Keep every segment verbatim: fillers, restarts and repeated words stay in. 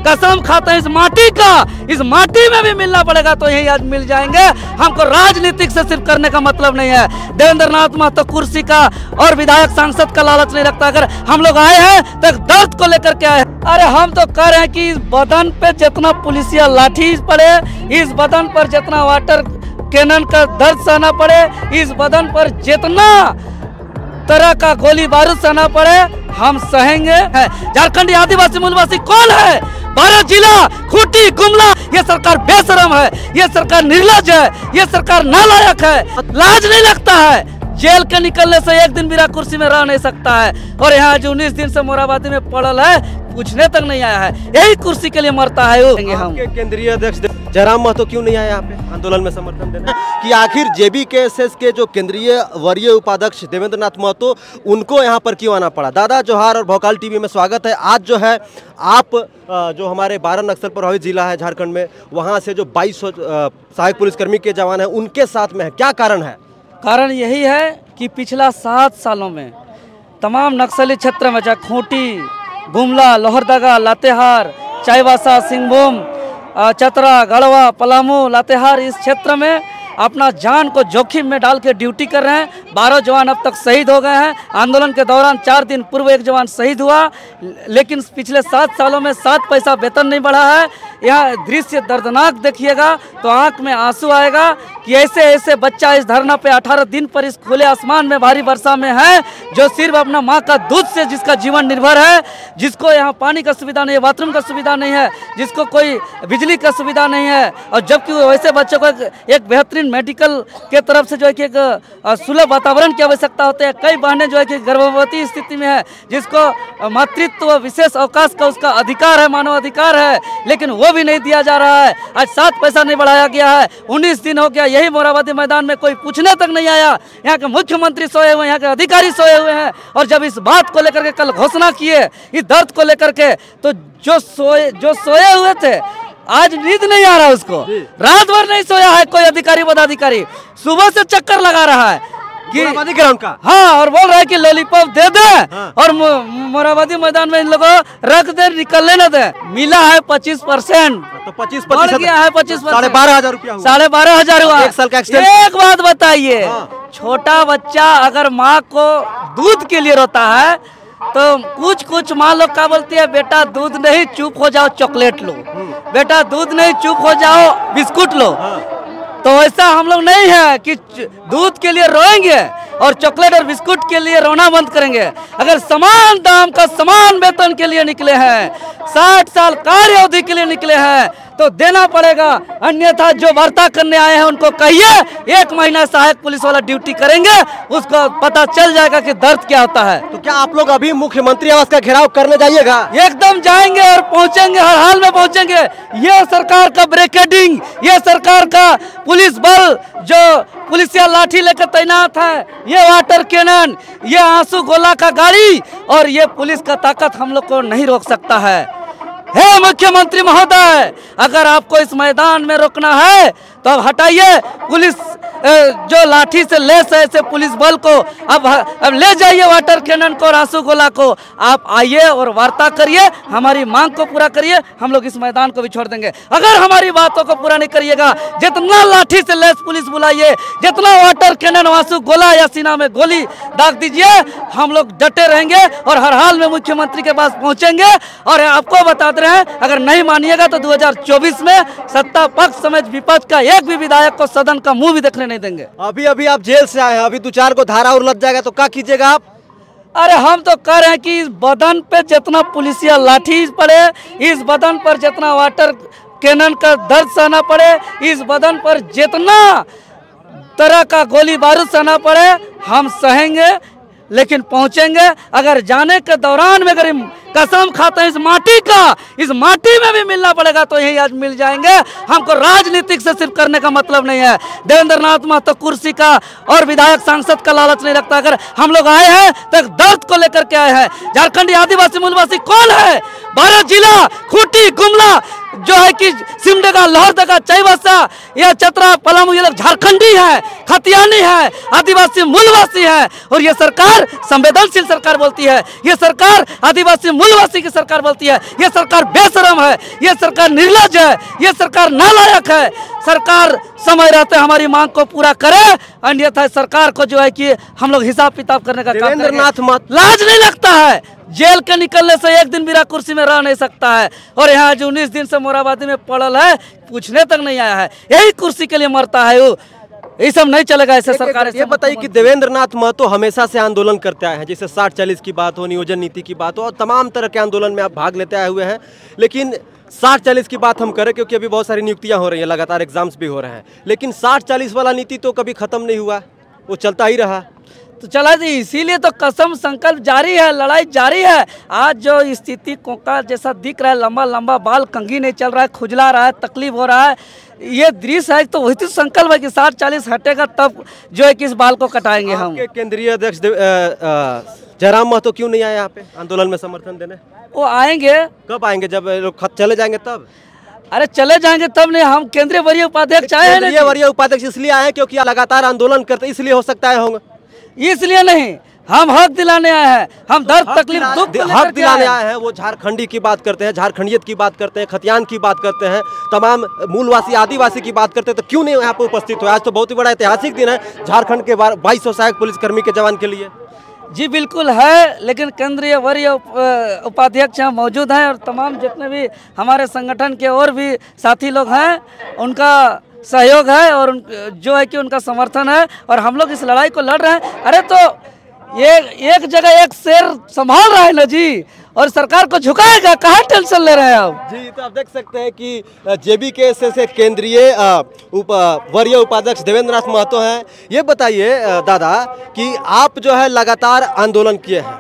कसम खाते हैं इस माटी का, इस माटी में भी मिलना पड़ेगा तो यही आज मिल जाएंगे। हमको राजनीतिक से सिर्फ करने का मतलब नहीं है। देवेंद्र नाथ महतो कुर्सी का और विधायक सांसद का लालच नहीं रखता। अगर हम लोग आए हैं तो दर्द को लेकर के आए हैं। अरे हम तो कह रहे हैं कि इस बदन पे जितना पुलिसिया लाठी पड़े, इस बदन पर जितना वाटर कैनन का दर्द सहना पड़े, इस बदन पर जितना तरह का गोली बारूद सहना पड़े, हम सहेंगे। झारखंडी आदिवासी मूलवासी कौन है? बारह जिला, खूंटी, गुमला। ये सरकार बेशरम है, ये सरकार निर्लज है, ये सरकार नालायक है। लाज नहीं लगता है? जेल के निकलने से एक दिन भी कुर्सी में रह नहीं सकता है और यहाँ जो उन्नीस दिन से मोराबादी में पड़ल है, पूछने तक नहीं आया है। यही कुर्सी के लिए मरता है वो। हम केंद्रीय अध्यक्ष जयराम महतो क्यों नहीं आए यहाँ पे आंदोलन में समर्थन देने? कि आखिर जेबी के एस एस के जो केंद्रीय वरीय उपाध्यक्ष देवेंद्र नाथ महतो, उनको यहाँ पर क्यों आना पड़ा? दादा जोहार और भोकाल टीवी में स्वागत है। आज जो है आप जो हमारे बारह नक्सल प्रभावित जिला है झारखंड में, वहाँ से जो बाईस सौ सहायक पुलिसकर्मी के जवान है, उनके साथ में है, क्या कारण है? कारण यही है कि पिछला सात सालों में तमाम नक्सली क्षेत्र में, चाहे खूंटी, गुमला, लोहरदगा, लातेहार, चाईबासा, सिंहभूम, चतरा, गढ़वा, पलामू, लातेहार, इस क्षेत्र में अपना जान को जोखिम में डाल के ड्यूटी कर रहे हैं। बारह जवान अब तक शहीद हो गए हैं। आंदोलन के दौरान चार दिन पूर्व एक जवान शहीद हुआ, लेकिन पिछले सात सालों में सात पैसा वेतन नहीं बढ़ा है। यह दृश्य दर्दनाक देखिएगा तो आंख में आंसू आएगा कि ऐसे ऐसे बच्चा इस धरना पे अठारह दिन पर इस खुले आसमान में भारी वर्षा में है, जो सिर्फ अपना माँ का दूध से जिसका जीवन निर्भर है, जिसको यहाँ पानी का सुविधा नहीं है, बाथरूम का सुविधा नहीं है, जिसको कोई बिजली का सुविधा नहीं है। और जबकि वैसे बच्चों को एक बेहतरीन मेडिकल के तरफ से जो है कि एक सुलभ वातावरण की आवश्यकता होती है। कई बहनें जो है कि गर्भवती स्थिति में है, जिसको मातृत्व विशेष अवकाश का उसका अधिकार है, मानव अधिकार है, लेकिन वो भी नहीं दिया जा रहा है। आज सात पैसा नहीं बढ़ाया गया है। उन्नीस दिन हो गया, यही मोराबादी मैदान में कोई पूछने तक नहीं आया। यहाँ के मुख्यमंत्री सोए हुए हैं, यहाँ के अधिकारी सोए हुए हैं। और जब इस बात को लेकर के कल घोषणा किए, इस दर्द को लेकर के, तो जो सोए जो सोए हुए थे, आज नींद नहीं आ रहा उसको, रात भर नहीं सोया है कोई अधिकारी पदाधिकारी, सुबह से चक्कर लगा रहा है मोराबादी ग्राउंड का। हाँ, और बोल रहा है कि लॉलीपॉप दे दे। हाँ। और मोराबादी मैदान में इन लोगों रख दे, निकलने न दे। मिला है पच्चीस परसेंट, तो पच्चीस पच्चीस गया है पच्चीस साढ़े बारह हजार रुपया साढ़े बारह हजार हुआ एक साल का। एक बात बताइए, हाँ। छोटा बच्चा अगर माँ को दूध के लिए रोता है तो कुछ कुछ माँ लोग क्या बोलती है, बेटा दूध नहीं चुप हो जाओ चॉकलेट लो, बेटा दूध नहीं चुप हो जाओ बिस्कुट लो। तो ऐसा हम लोग नहीं है कि दूध के लिए रोएंगे और चॉकलेट और बिस्कुट के लिए रोना बंद करेंगे। अगर समान दाम का समान वेतन के लिए निकले हैं, साठ साल कार्य अवधि के लिए निकले हैं, तो देना पड़ेगा। अन्यथा जो वार्ता करने आए हैं उनको कहिए एक महीना सहायक पुलिस वाला ड्यूटी करेंगे, उसको पता चल जाएगा कि दर्द क्या होता है। तो क्या आप लोग अभी मुख्यमंत्री आवास का घेराव करने जाइएगा? एकदम जाएंगे और पहुंचेंगे, हर हाल में पहुंचेंगे। ये सरकार का ब्रिगेडिंग, ये सरकार का पुलिस बल जो पुलिसिया लाठी लेकर तैनात है, ये वाटर कैनन, ये आंसू गोला का गाड़ी और ये पुलिस का ताकत हम लोग को नहीं रोक सकता है। हे मुख्यमंत्री महोदय, अगर आपको इस मैदान में रोकना है तो अब हटाइए पुलिस जो लाठी से लेस है ऐसे पुलिस बल को, अब अब ले जाइए वाटर कैनन को और आंसू गोला को। आप आइए और वार्ता करिए, हमारी मांग को पूरा करिए, हम लोग इस मैदान को भी छोड़ देंगे। अगर हमारी बातों को पूरा नहीं करिएगा, जितना लाठी से लेस पुलिस बुलाइए, जितना वाटर कैनन, आंसू गोला या सीना में गोली दाग दीजिए, हम लोग डटे रहेंगे और हर हाल में मुख्यमंत्री के पास पहुंचेंगे। और आपको बताते रहे, अगर नहीं मानिएगा तो दो हजार चौबीस में सत्ता पक्ष समेत विपक्ष का एक भी विधायक को सदन का मुंह भी देखने नहीं देंगे। अभी अभी आप जेल से आए हैं, अभी दो चार को धारा और लग जाएगा तो क्या कीजिएगा आप? अरे हम तो कह रहे हैं कि इस बदन पे जितना पुलिसिया लाठी पड़े, इस बदन पर जितना वाटर कैनन का दर्द सहना पड़े, इस बदन पर जितना तरह का गोली बारूद सहना पड़े, हम सहेंगे, लेकिन पहुंचेंगे। अगर जाने के दौरान में अगर कसम खाते हैं इस माटी का, इस माटी में भी मिलना पड़ेगा तो यही आज मिल जाएंगे। हमको राजनीतिक से सिर्फ करने का मतलब नहीं है। देवेंद्र नाथ महतो कुर्सी का और विधायक सांसद का लालच नहीं रखता। अगर हम लोग आए हैं तो एक दर्द को लेकर के आए हैं। झारखंडी आदिवासी मूलवासी कौन है? बारह जिला, खूंटी, गुमला, जो है कि सिमडेगा, लोहरदगा, चाईबासा या चतरा, पलामू, ये लोग झारखंडी है, खतियानी है, आदिवासी मूलवासी है। और ये सरकार संवेदनशील सरकार बोलती है, ये सरकार आदिवासी मूलवासी की सरकार बोलती है, ये सरकार बेशरम है, ये सरकार निर्लज है, ये सरकार नालायक है। सरकार समय रहते हमारी मांग को पूरा करे, अन्यथा सरकार को जो है कि हम लोग हिसाब किताब करने का काम करेंगे। देवेंद्र नाथ लाज नहीं लगता है? जेल के निकलने से एक दिन मेरा कुर्सी में रह नहीं सकता है, और यहाँ जो उन्नीस दिन से मोराबादी में पड़ल है, पूछने तक नहीं आया है, यही कुर्सी के लिए मरता है वो। ये सब नहीं चलेगा ऐसे सरकार। ये बताइए कि देवेंद्र नाथ महतो हमेशा से आंदोलन करते आए हैं, जैसे साठ चालीस की बात हो, नियोजन नीति की बात हो, और तमाम तरह के आंदोलन में आप भाग लेते आए हुए हैं। लेकिन साठ चालीस की बात हम करें क्योंकि अभी बहुत सारी नियुक्तियां हो रही हैं, लगातार एग्जाम्स भी हो रहे हैं, लेकिन साठ चालीस वाला नीति तो कभी खत्म नहीं हुआ, वो चलता ही रहा। तो चला जी, इसीलिए तो कसम संकल्प जारी है, लड़ाई जारी है। आज जो स्थिति कोका जैसा दिख रहा है, लंबा लंबा बाल, कंघी नहीं चल रहा है, खुजला रहा है, तकलीफ हो रहा है, ये दृश्य है, तो वही तो संकल्प है कि साठ चालीस हटेगा तब जो है कि इस बाल को कटाएंगे हम। केंद्रीय अध्यक्ष जयराम महतो क्यों नहीं आए यहाँ पे आंदोलन में समर्थन देने? वो आएंगे। कब आएंगे? जब लोग चले जाएंगे तब? अरे चले जाएंगे तब नहीं, हम केंद्रीय वरीय उपाध्यक्ष आए हैं। केंद्रीय वरीय उपाध्यक्ष इसलिए आए हैं क्योंकि लगातार आंदोलन करते, इसलिए हो सकता है होंगे। इसलिए नहीं, हम हक दिलाने आए हैं, हम दर्द तकलीफ दुख हक दिलाने आए हैं। वो झारखंडी की बात करते हैं, झारखंडियत की बात करते हैं, खतियान की बात करते हैं, तमाम मूलवासी आदिवासी की बात करते हैं, तो क्यों नहीं यहाँ पे उपस्थित हो? आज तो बहुत ही बड़ा ऐतिहासिक दिन है झारखंड के बाईस सौ सहायक पुलिसकर्मी के जवान के लिए। जी बिल्कुल है, लेकिन केंद्रीय वरीय उपाध्यक्ष यहाँ मौजूद हैं, और तमाम जितने भी हमारे संगठन के और भी साथी लोग हैं, उनका सहयोग है और उन, जो है कि उनका समर्थन है, और हम लोग इस लड़ाई को लड़ रहे हैं। अरे तो ये एक जगह एक शेर संभाल रहा है ना जी, और सरकार को झुकाएगा, कहाँ टेंशन ले रहे हैं आप जी? तो आप देख सकते हैं कि जेबी के से केंद्रीय उप वरीय उपाध्यक्ष देवेंद्र नाथ महतो हैं। ये बताइए दादा कि आप जो है लगातार आंदोलन किए हैं,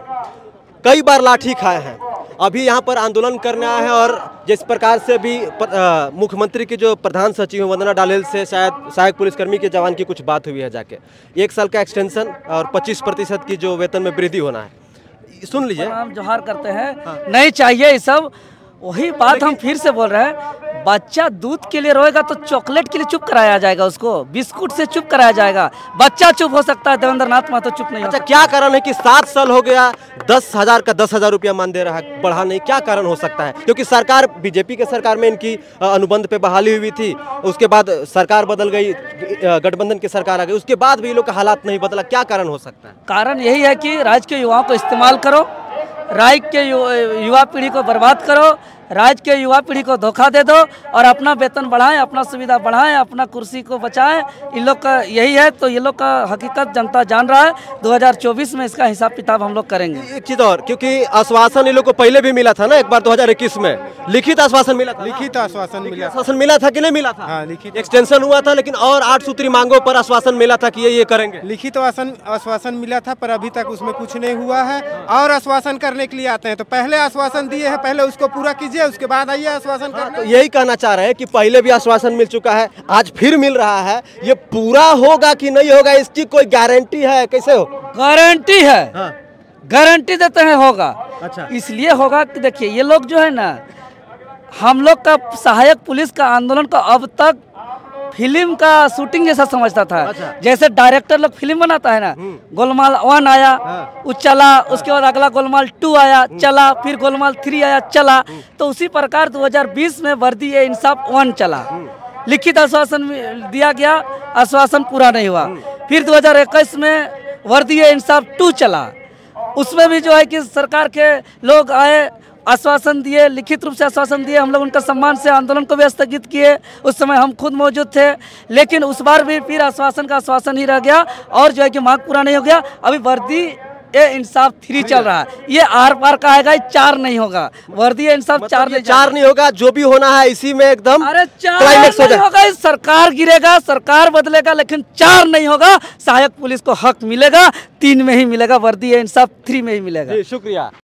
कई बार लाठी खाए हैं, अभी यहाँ पर आंदोलन करने आए हैं, और जिस प्रकार से भी मुख्यमंत्री की जो प्रधान सचिव वंदना डालेल से शायद सहायक पुलिसकर्मी के जवान की कुछ बात हुई है, जाके एक साल का एक्सटेंशन और पच्चीस प्रतिशत की जो वेतन में वृद्धि होना है, सुन लीजिए। हम जोहार करते हैं, हाँ। नहीं चाहिए ये सब। वही बात हम फिर से बोल रहे हैं, बच्चा दूध के लिए रोएगा तो चॉकलेट के लिए चुप कराया जाएगा, उसको बिस्कुट से चुप कराया जाएगा। बच्चा चुप हो सकता है, देवेंद्र नाथ महतो चुप नहीं। अच्छा, क्या कारण है कि सात साल हो गया, दस हजार का दस हजार रुपया मान दे रहा है, बढ़ा नहीं, क्या कारण हो सकता है? क्योंकि सरकार बीजेपी के सरकार में इनकी अनुबंध पे बहाली हुई थी, उसके बाद सरकार बदल गई, गठबंधन की सरकार आ गई, उसके बाद भी लोग का हालात नहीं बदला, क्या कारण हो सकता है? कारण यही है कि राज्य के युवाओं को इस्तेमाल करो, राज्य के युवा पीढ़ी को बर्बाद करो, राज्य के युवा पीढ़ी को धोखा दे दो, और अपना वेतन बढ़ाएं, अपना सुविधा बढ़ाएं, अपना कुर्सी को बचाएं। इन लोग का यही है, तो ये लोग का हकीकत जनता जान रहा है। दो हज़ार चौबीस में इसका हिसाब किताब हम लोग करेंगे। एक चीज और, क्योंकि आश्वासन इन लोग को पहले भी मिला था ना, एक बार दो हज़ार इक्कीस में लिखित आश्वासन मिला था। लिखित आश्वासन मिला आश्वासन मिला था कि नहीं मिला था? हाँ, लिखित एक्सटेंशन हुआ था, लेकिन और आठ सूत्री मांगों पर आश्वासन मिला था कि ये ये करेंगे। लिखित आश्वासन मिला था, पर अभी तक उसमें कुछ नहीं हुआ है, और आश्वासन करने के लिए आते हैं तो पहले आश्वासन दिए हैं, पहले उसको पूरा कीजिए, उसके बाद आइए आश्वासन करने। तो यही कहना चाह रहे हैं कि पहले भी आश्वासन मिल चुका है, आज फिर मिल रहा है, ये पूरा होगा कि नहीं होगा, इसकी कोई गारंटी है? कैसे हो? गारंटी है, हाँ। गारंटी देते हैं होगा। अच्छा, इसलिए होगा कि देखिए, ये लोग जो है ना, हम लोग का सहायक पुलिस का आंदोलन को अब तक फिल्म का शूटिंग जैसा समझता था। अच्छा। जैसे डायरेक्टर लोग फिल्म बनाता है ना, गोलमाल वन आया, हाँ। वो चला, उसके बाद अगला गोलमाल टू आया, चला, फिर गोलमाल थ्री आया, चला। तो उसी प्रकार दो हज़ार बीस में वर्दी ए इंसाफ वन चला, लिखित आश्वासन दिया गया, आश्वासन पूरा नहीं हुआ। फिर दो हज़ार इक्कीस में वर्दी ए इंसाफ टू चला, उसमें भी जो है कि सरकार के लोग आए, आश्वासन दिए, लिखित रूप से आश्वासन दिए, हम लोग उनका सम्मान से आंदोलन को भी स्थगित किए, उस समय हम खुद मौजूद थे। लेकिन उस बार भी फिर आश्वासन का आश्वासन ही रह गया, और जो है कि मांग पूरा नहीं हो गया। अभी वर्दी ए इंसाफ थ्री चल रहा है, ये आर पार का आएगा, चार नहीं होगा, वर्दी ए इंसाफ चार नहीं, चार नहीं होगा, जो भी होना है इसी में एकदम अरे चार क्लाइमेक्स हो नहीं होगा, सरकार गिरेगा, सरकार बदलेगा, लेकिन चार नहीं होगा। सहायक पुलिस को हक मिलेगा, तीन में ही मिलेगा, वर्दी ए इंसाफ थ्री में ही मिलेगा। जी, शुक्रिया।